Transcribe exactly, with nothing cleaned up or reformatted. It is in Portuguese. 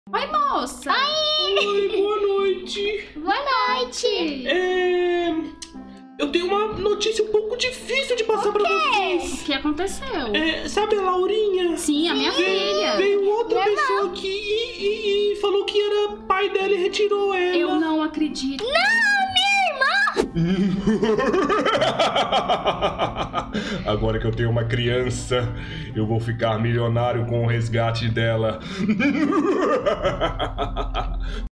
Oi, moça. Oi, boa noite. Boa noite. É... Eu tenho uma notícia um pouco difícil de passar pra vocês. O que aconteceu? É, sabe a Laurinha? Sim, a minha filha. Veio outra pessoa aqui e, e- e falou que era pai dela e retirou ela. Eu não acredito. Agora que eu tenho uma criança, eu vou ficar milionário com o resgate dela.